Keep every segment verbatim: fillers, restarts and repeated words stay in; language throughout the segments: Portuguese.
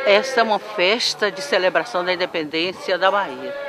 Essa é uma festa de celebração da independência da Bahia.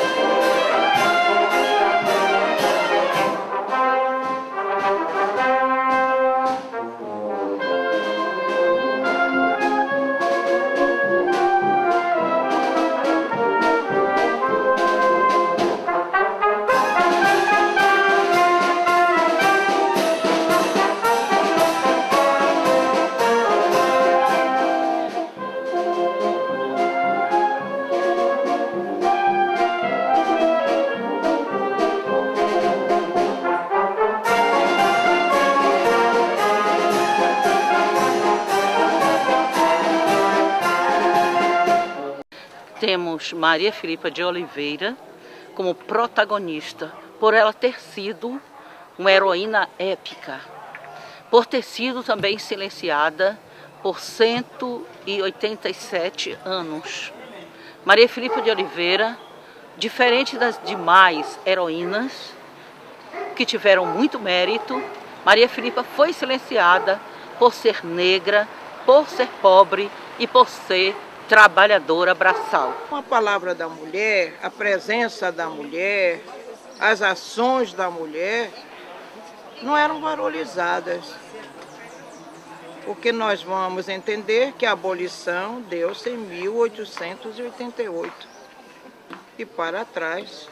Temos Maria Filipa de Oliveira como protagonista, por ela ter sido uma heroína épica, por ter sido também silenciada por cento e oitenta e sete anos. Maria Filipa de Oliveira, diferente das demais heroínas que tiveram muito mérito, Maria Filipa foi silenciada por ser negra, por ser pobre e por ser trabalhadora braçal. A palavra da mulher, a presença da mulher, as ações da mulher não eram valorizadas. Porque nós vamos entender que a abolição deu-se em mil oitocentos e oitenta e oito. E para trás,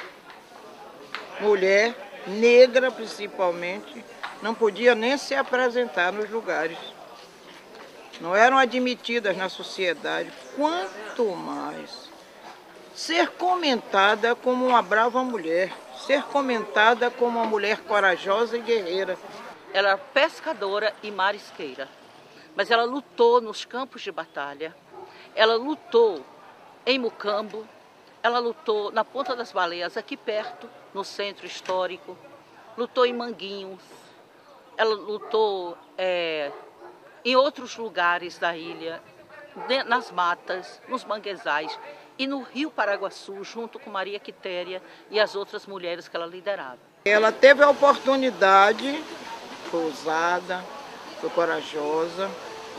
mulher negra principalmente, não podia nem se apresentar nos lugares. Não eram admitidas na sociedade, quanto mais ser comentada como uma brava mulher, ser comentada como uma mulher corajosa e guerreira. Ela era pescadora e marisqueira, mas ela lutou nos campos de batalha, ela lutou em Mucambo, ela lutou na Ponta das Baleias, aqui perto, no centro histórico, lutou em Manguinhos, ela lutou é, em outros lugares da ilha, nas matas, nos manguezais e no Rio Paraguaçu, junto com Maria Quitéria e as outras mulheres que ela liderava. Ela teve a oportunidade, foi ousada, foi corajosa,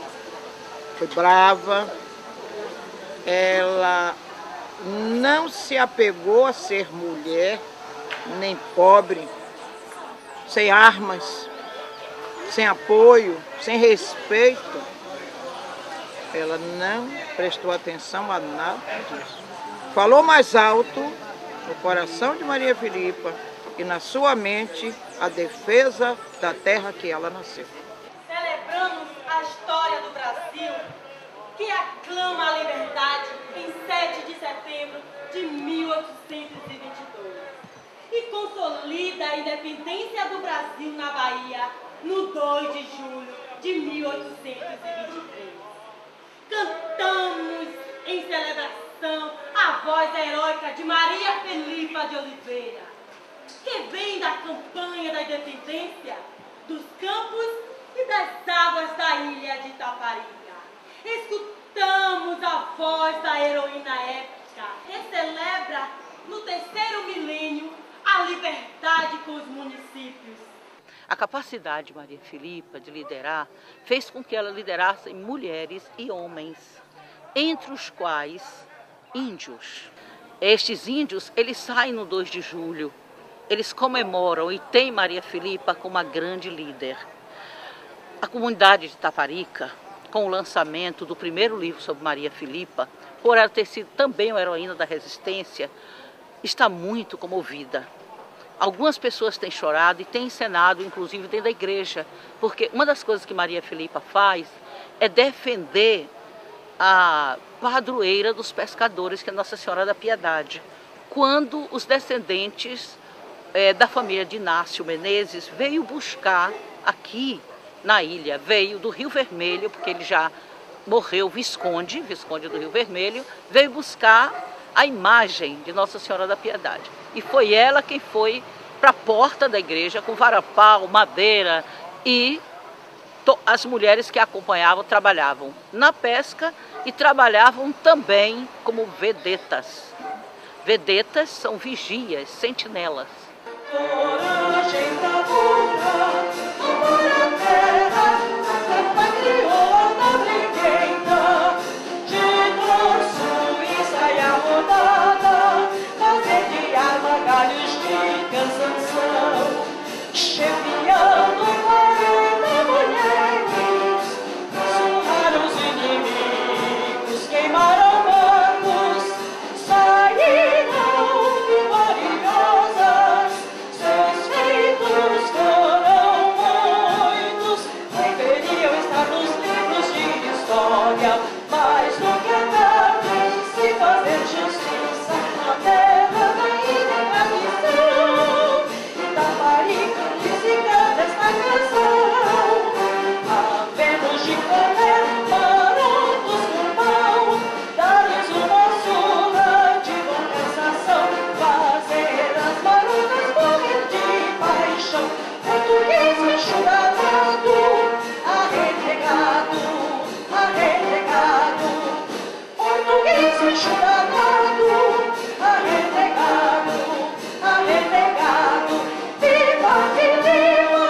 foi brava, ela não se apegou a ser mulher, nem pobre, sem armas, sem apoio, sem respeito. Ela não prestou atenção a nada disso. Falou mais alto no coração de Maria Filipa e na sua mente a defesa da terra que ela nasceu. Celebramos a história do Brasil, que aclama a liberdade em sete de setembro de mil oitocentos e vinte e dois e consolida a independência do Brasil na Bahia no dois de julho de mil oitocentos e vinte e três. Cantamos em celebração a voz heróica de Maria Filipa de Oliveira, que vem da campanha da independência dos campos e das águas da ilha de Itaparica. Escutamos a voz da heroína épica, que celebra no terceiro milênio a liberdade com os municípios. A capacidade de Maria Filipa de liderar fez com que ela liderasse mulheres e homens, entre os quais índios. Estes índios, eles saem no dois de julho, eles comemoram e têm Maria Filipa como a grande líder. A comunidade de Itaparica, com o lançamento do primeiro livro sobre Maria Filipa, por ela ter sido também uma heroína da resistência, está muito comovida. Algumas pessoas têm chorado e têm encenado, inclusive dentro da igreja, porque uma das coisas que Maria Filipa faz é defender a padroeira dos pescadores, que é Nossa Senhora da Piedade. Quando os descendentes é, da família de Inácio Menezes veio buscar aqui na ilha, veio do Rio Vermelho, porque ele já morreu Visconde, Visconde do Rio Vermelho, veio buscar a imagem de Nossa Senhora da Piedade. E foi ela quem foi para a porta da igreja com varapau, madeira, e as mulheres que a acompanhavam trabalhavam na pesca e trabalhavam também como vedetas. Vedetas são vigias, sentinelas. Patriota briguenta, anjo danado, arredegado, arredegado, viva que viva!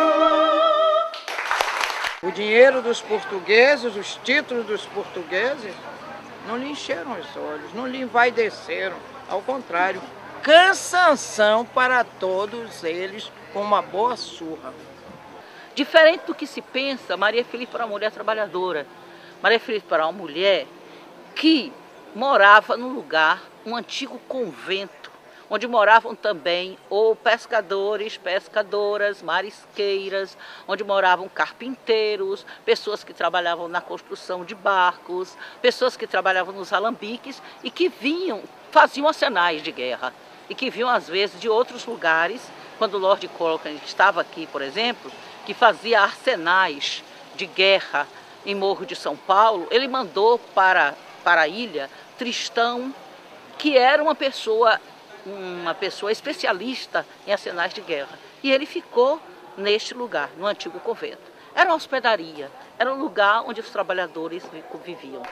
O dinheiro dos portugueses, os títulos dos portugueses, não lhe encheram os olhos, não lhe envaideceram. Ao contrário, cansanção para todos eles com uma boa surra. Diferente do que se pensa, Maria Filipa era uma mulher trabalhadora. Maria Filipa era uma mulher que morava num lugar, um antigo convento, onde moravam também ou pescadores, pescadoras, marisqueiras, onde moravam carpinteiros, pessoas que trabalhavam na construção de barcos, pessoas que trabalhavam nos alambiques e que vinham, faziam arsenais de guerra e que vinham às vezes de outros lugares. Quando o Lord Cochrane estava aqui, por exemplo, que fazia arsenais de guerra em Morro de São Paulo, ele mandou para, para a ilha Tristão, que era uma pessoa, uma pessoa especialista em arsenais de guerra. E ele ficou neste lugar, no antigo convento. Era uma hospedaria, era um lugar onde os trabalhadores viviam.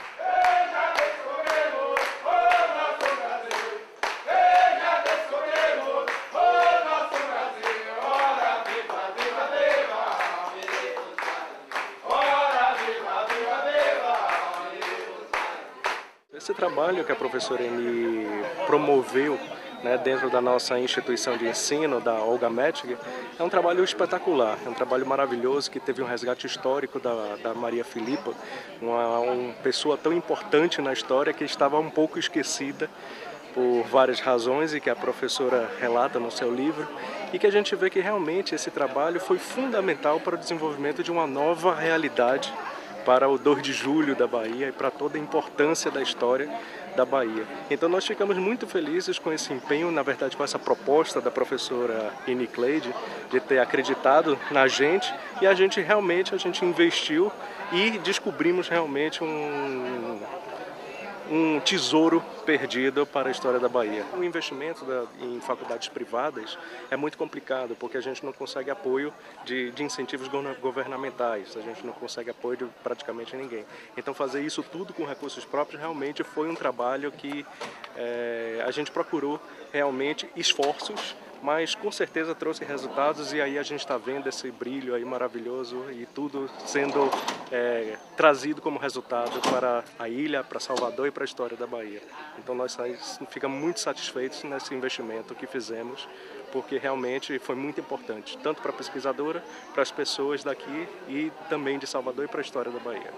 Esse trabalho que a professora Eni promoveu, né, dentro da nossa instituição de ensino, da Olga Mettinger, é um trabalho espetacular, é um trabalho maravilhoso que teve um resgate histórico da, da Maria Filipa, uma, uma pessoa tão importante na história que estava um pouco esquecida por várias razões e que a professora relata no seu livro, e que a gente vê que realmente esse trabalho foi fundamental para o desenvolvimento de uma nova realidade para o dois de julho da Bahia e para toda a importância da história da Bahia. Então nós ficamos muito felizes com esse empenho, na verdade com essa proposta da professora Eni Cleide de ter acreditado na gente, e a gente realmente a gente investiu e descobrimos realmente um, um tesouro perdido para a história da Bahia. O investimento da, em faculdades privadas é muito complicado, porque a gente não consegue apoio de, de incentivos governamentais, a gente não consegue apoio de praticamente ninguém. Então fazer isso tudo com recursos próprios realmente foi um trabalho que é, a gente procurou realmente esforços, mas com certeza trouxe resultados, e aí a gente está vendo esse brilho aí maravilhoso e tudo sendo é, trazido como resultado para a ilha, para Salvador e para a história da Bahia. Então nós ficamos muito satisfeitos nesse investimento que fizemos, porque realmente foi muito importante, tanto para a pesquisadora, para as pessoas daqui e também de Salvador e para a história da Bahia.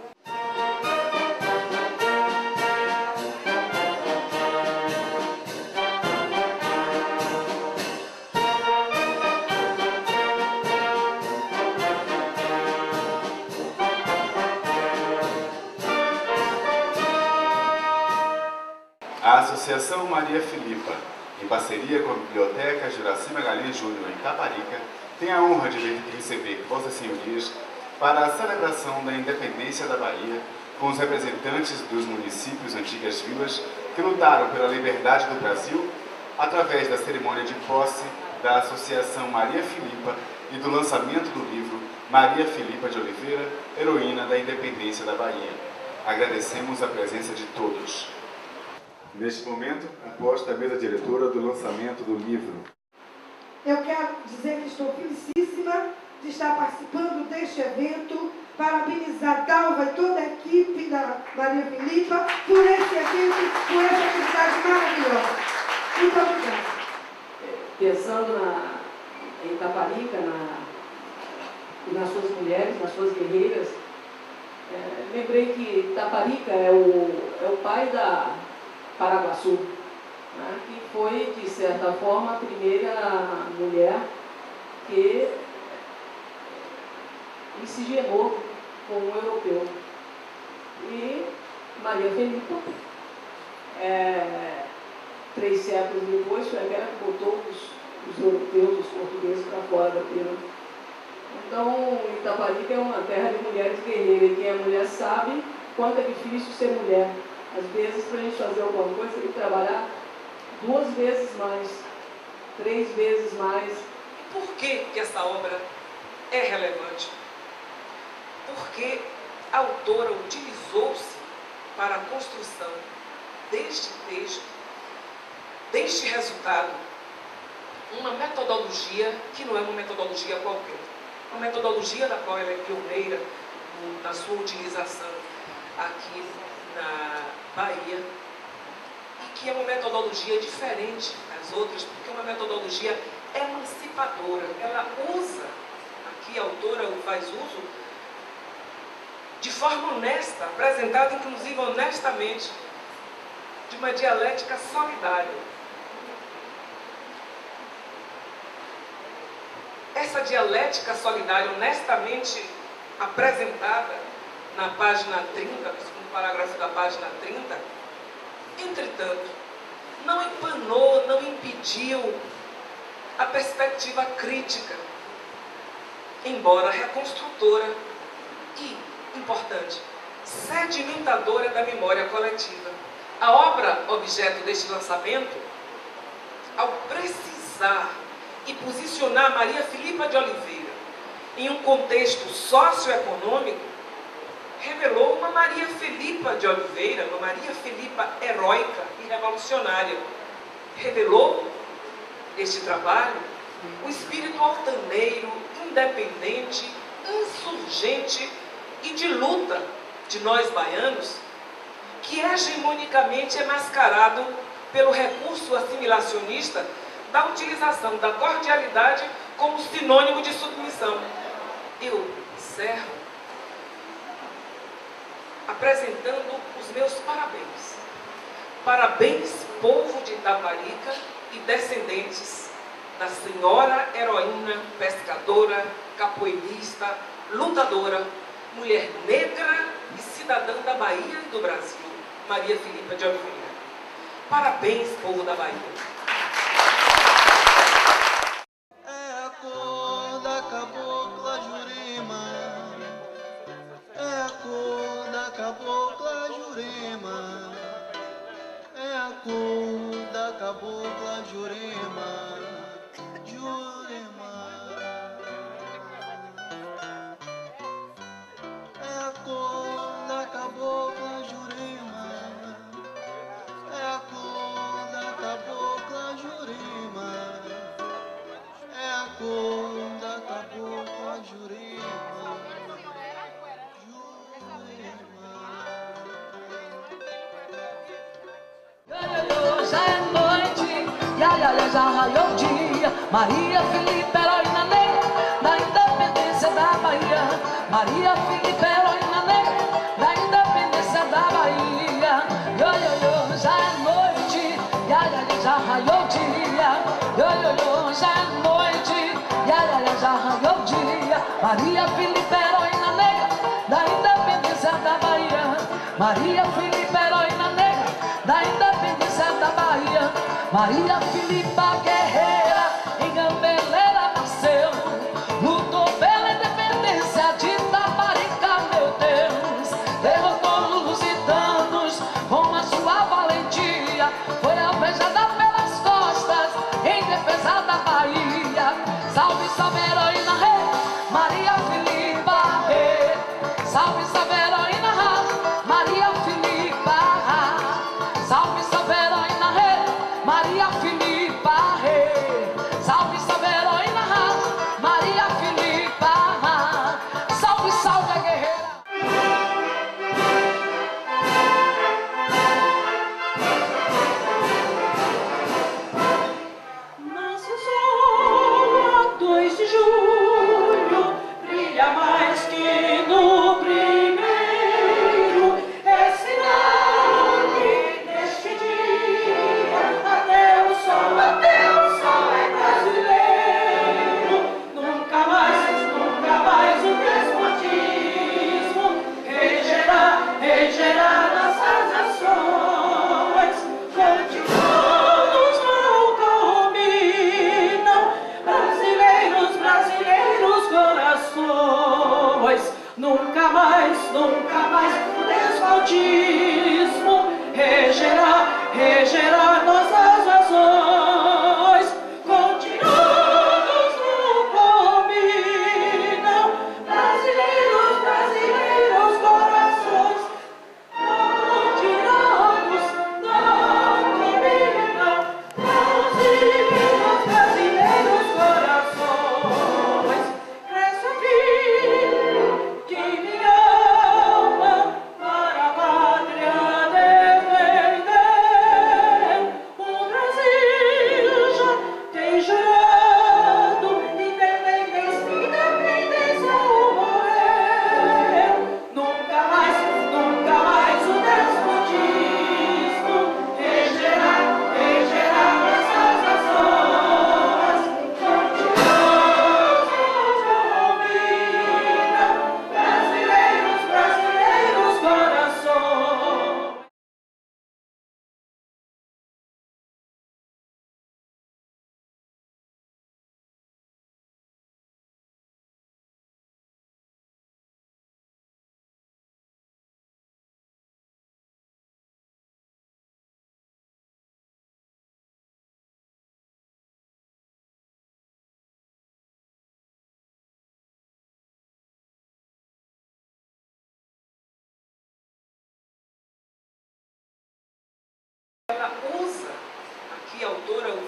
A Associação Maria Filipa, em parceria com a Biblioteca Juraci Magalhães Júnior em Taparica, tem a honra de receber Vossas Senhorias para a celebração da independência da Bahia com os representantes dos municípios antigas vilas que lutaram pela liberdade do Brasil através da cerimônia de posse da Associação Maria Filipa e do lançamento do livro Maria Filipa de Oliveira, heroína da independência da Bahia. Agradecemos a presença de todos. Neste momento, aposto a mesa diretora do lançamento do livro. Eu quero dizer que estou felicíssima de estar participando deste evento, parabenizar Dalva e toda a equipe da Maria Filipa por esse evento, por essa atividade maravilhosa. Muito obrigada. Pensando na, em Taparica, na, nas suas mulheres, nas suas guerreiras, é, lembrei que Taparica é o, é o pai da Paraguaçu, né, que foi, de certa forma, a primeira mulher que miscigenou com um europeu. E Maria Filipa, é, três séculos depois, foi aquela que botou os, os europeus, os portugueses, para fora da pirâmide. Então, Itaparica é uma terra de mulheres guerreiras, e quem é mulher sabe quanto é difícil ser mulher. Às vezes, para a gente fazer alguma coisa, tem que trabalhar duas vezes mais, três vezes mais. E por que, que essa obra é relevante? Porque a autora utilizou-se para a construção deste texto, deste resultado, uma metodologia que não é uma metodologia qualquer. Uma metodologia da qual ela é pioneira na sua utilização aqui na Bahia, e que é uma metodologia diferente das outras, porque é uma metodologia emancipadora. Ela usa, aqui a autora faz uso, de forma honesta, apresentada inclusive honestamente, de uma dialética solidária. Essa dialética solidária honestamente apresentada na página trinta, no segundo parágrafo da página trinta, entretanto, não empanou, não impediu a perspectiva crítica, embora reconstrutora e, importante, sedimentadora da memória coletiva. A obra objeto deste lançamento, ao precisar e posicionar Maria Filipa de Oliveira em um contexto socioeconômico, revelou uma Maria Filipa de Oliveira, uma Maria Filipa heróica e revolucionária. Revelou este trabalho o espírito altaneiro, independente, insurgente e de luta de nós baianos, que hegemonicamente é mascarado pelo recurso assimilacionista da utilização da cordialidade como sinônimo de submissão. Eu encerro apresentando os meus parabéns. Parabéns, povo de Itaparica e descendentes da senhora heroína, pescadora, capoeirista, lutadora, mulher negra e cidadã da Bahia e do Brasil, Maria Filipa de Oliveira. Parabéns, povo da Bahia. Cabocla Jurema, Jurema, é a cor da cabocla Jurema, é a cor da cabocla Jurema, é a cor da cabocla Jurema, Já raiou o dia, Maria Filipa, heroína negra da independência da Bahia. Maria Filipa, heroína negra da independência da Bahia. Yo, yo, yo, já é noite, ya, ya, ya, já raiou o dia. Yo, yo, yo, já é noite, ya, ya, ya, já raiou o dia. Maria Filipa, heroína negra da independência da Bahia. Maria Filipa, heroína negra da independência da Bahia. Maria Filipa, guerreira, em Gambeleira nasceu, lutou pela independência de Itaparica, meu Deus, derrotou os lusitanos com a sua valentia, foi alvejada pelas costas em defesa da Bahia. Salve, salve, heroína, rei, Maria Filipa, rei. Salve, salve, heroína, rei, Maria Filipa, salve, salve, heroína, rei, Maria Filipa, rei. Salve, salve, heroína, Maria Filipa. Salve, salve, a guerreira.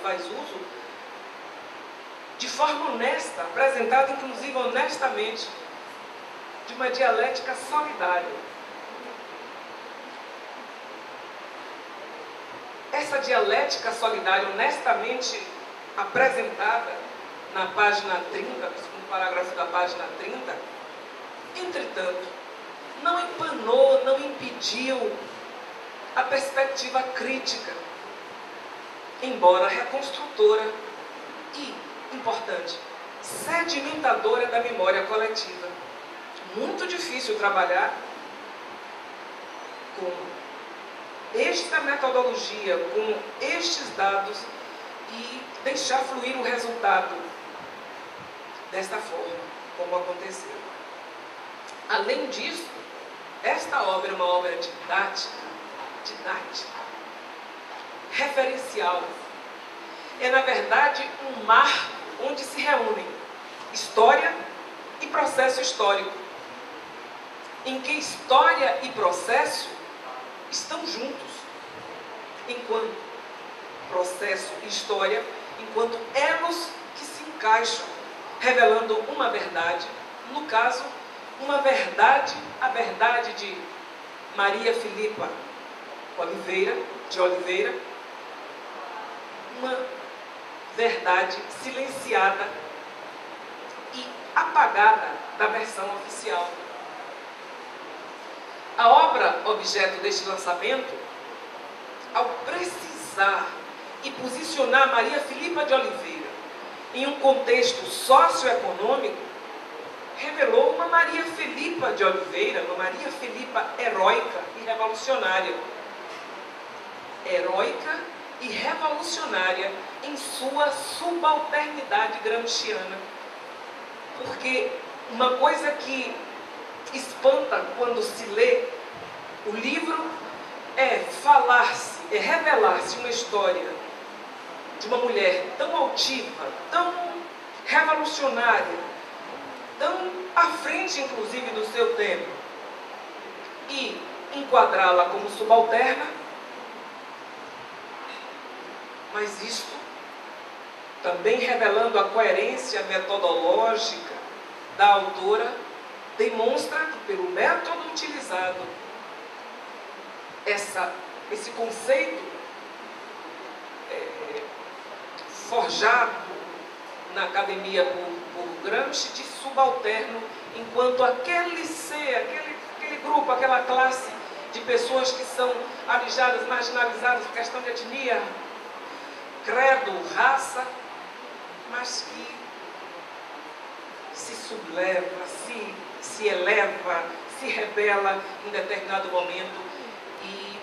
faz uso de forma honesta, apresentada inclusive honestamente, de uma dialética solidária. Essa dialética solidária honestamente apresentada na página trinta, no segundo parágrafo da página trinta, entretanto, não empanou, não impediu a perspectiva crítica, embora reconstrutora e, importante, sedimentadora da memória coletiva. Muito difícil trabalhar com esta metodologia, com estes dados e deixar fluir o resultado desta forma, como aconteceu. Além disso, esta obra é uma obra didática, didática, referencial. É, na verdade, um mar onde se reúnem história e processo histórico, em que história e processo estão juntos, enquanto processo e história, enquanto elos que se encaixam, revelando uma verdade, no caso, uma verdade, a verdade de Maria Filipa Oliveira, de Oliveira, uma verdade silenciada e apagada da versão oficial. A obra objeto deste lançamento, ao precisar e posicionar Maria Filipa de Oliveira em um contexto socioeconômico, revelou uma Maria Filipa de Oliveira, uma Maria Filipa heróica e revolucionária. Heróica e revolucionária em sua subalternidade gramsciana. Porque uma coisa que espanta quando se lê o livro é falar-se, é revelar-se uma história de uma mulher tão altiva, tão revolucionária, tão à frente, inclusive, do seu tempo, e enquadrá-la como subalterna. Mas isto, também revelando a coerência metodológica da autora, demonstra que, pelo método utilizado, essa, esse conceito é, forjado na academia por, por Gramsci de subalterno, enquanto aquele ser, aquele, aquele grupo, aquela classe de pessoas que são alijadas, marginalizadas por questão de etnia, credo, raça, mas que se subleva, se, se eleva, se rebela em determinado momento e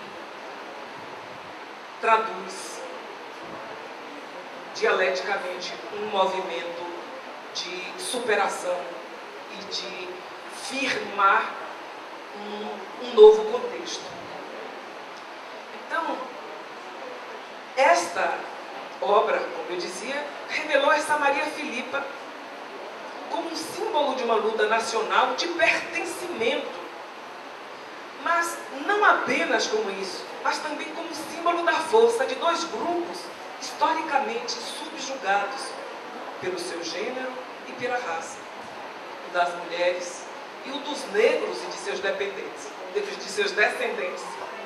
traduz dialeticamente um movimento de superação e de firmar um, um novo contexto. Então, esta obra, como eu dizia, revelou essa Maria Filipa como um símbolo de uma luta nacional de pertencimento, mas não apenas como isso, mas também como símbolo da força de dois grupos historicamente subjugados pelo seu gênero e pela raça, o das mulheres e o dos negros e de seus dependentes, de seus descendentes.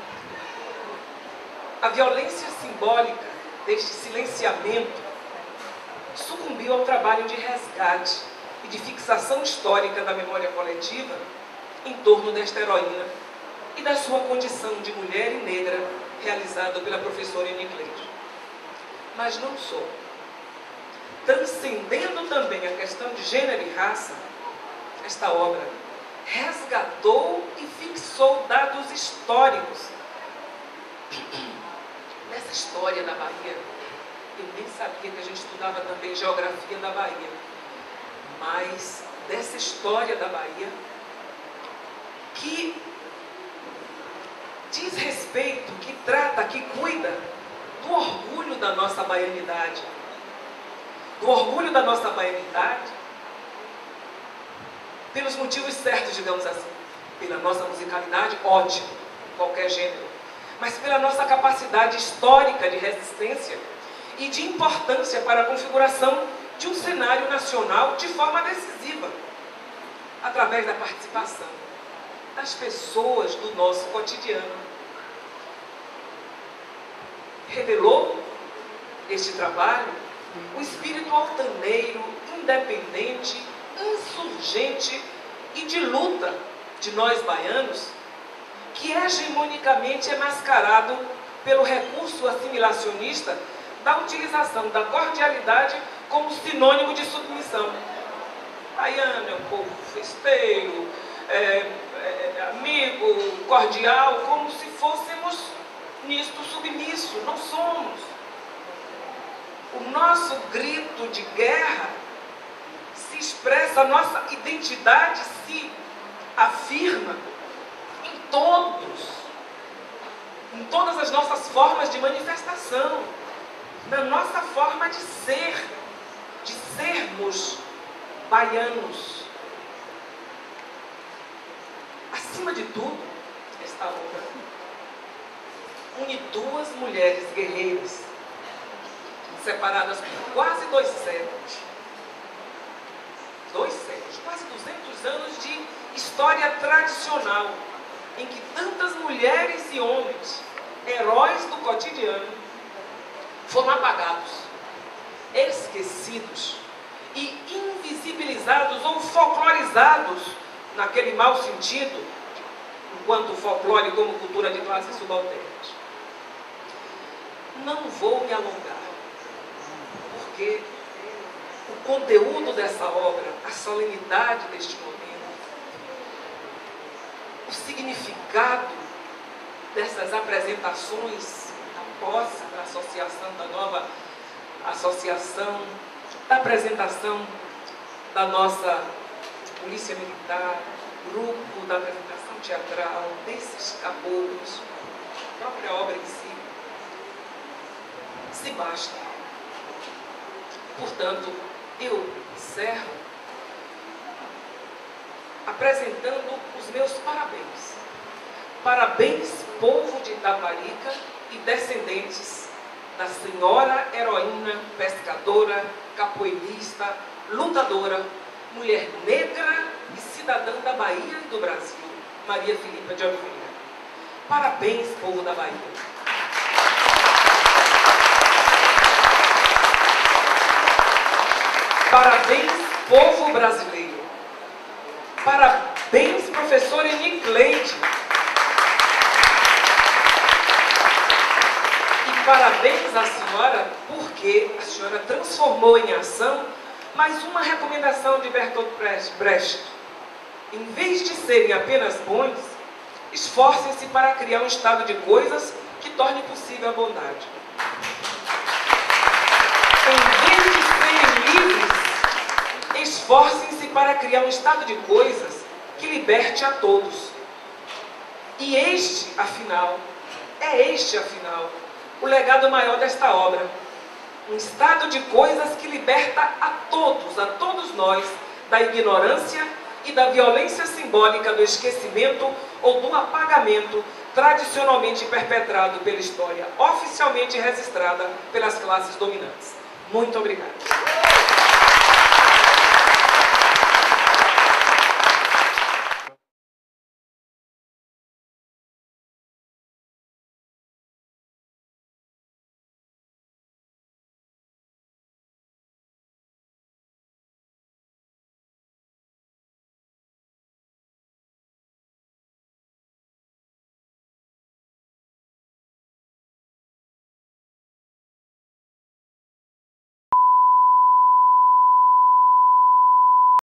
A violência simbólica deste silenciamento sucumbiu ao trabalho de resgate e de fixação histórica da memória coletiva em torno desta heroína e da sua condição de mulher e negra, realizada pela professora Eni Cleide. Mas não só. Transcendendo também a questão de gênero e raça, esta obra resgatou e fixou dados históricos. Nessa história da Bahia, eu nem sabia que a gente estudava também geografia da Bahia, mas dessa história da Bahia, que diz respeito, que trata, que cuida do orgulho da nossa baianidade, do orgulho da nossa baianidade, pelos motivos certos, digamos assim, pela nossa musicalidade, ótimo, qualquer gênero, mas pela nossa capacidade histórica de resistência e de importância para a configuração de um cenário nacional de forma decisiva, através da participação das pessoas do nosso cotidiano. Revelou este trabalho o espírito altaneiro, independente, insurgente e de luta de nós baianos, que hegemonicamente é mascarado pelo recurso assimilacionista da utilização da cordialidade como sinônimo de submissão. Baiano é um povo festeiro, é, é, amigo, cordial, como se fôssemos nisto submisso. Não somos. O nosso grito de guerra se expressa, a nossa identidade se afirma em todos, em todas as nossas formas de manifestação, na nossa forma de ser, de sermos baianos. Acima de tudo, esta obra une duas mulheres guerreiras, separadas por quase dois séculos, dois séculos, quase duzentos anos de história tradicional, em que tantas mulheres e homens, heróis do cotidiano, foram apagados, esquecidos e invisibilizados ou folclorizados naquele mau sentido, enquanto folclore como cultura de classes subalternas. Não vou me alongar, porque o conteúdo dessa obra, a solenidade deste momento, o significado dessas apresentações, da posse da associação, da nova associação, da apresentação da nossa polícia militar, grupo da apresentação teatral, desses caboclos, a própria obra em si, se basta. Portanto, eu encerro apresentando os meus parabéns. Parabéns, povo de Itaparica e descendentes da senhora heroína, pescadora, capoeirista, lutadora, mulher negra e cidadã da Bahia e do Brasil, Maria Filipa de Oliveira. Parabéns, povo da Bahia. Parabéns, povo brasileiro. Parabéns, professora Eni Cleide. E parabéns à senhora, porque a senhora transformou em ação mais uma recomendação de Bertolt Brecht. Em vez de serem apenas bons, esforcem-se para criar um estado de coisas que torne possível a bondade. Em vez de serem livres, esforcem-se para criar um estado de coisas que liberte a todos. E este, afinal, é este, afinal, o legado maior desta obra. Um estado de coisas que liberta a todos, a todos nós, da ignorância e da violência simbólica do esquecimento ou do apagamento tradicionalmente perpetrado pela história, oficialmente registrada pelas classes dominantes. Muito obrigada.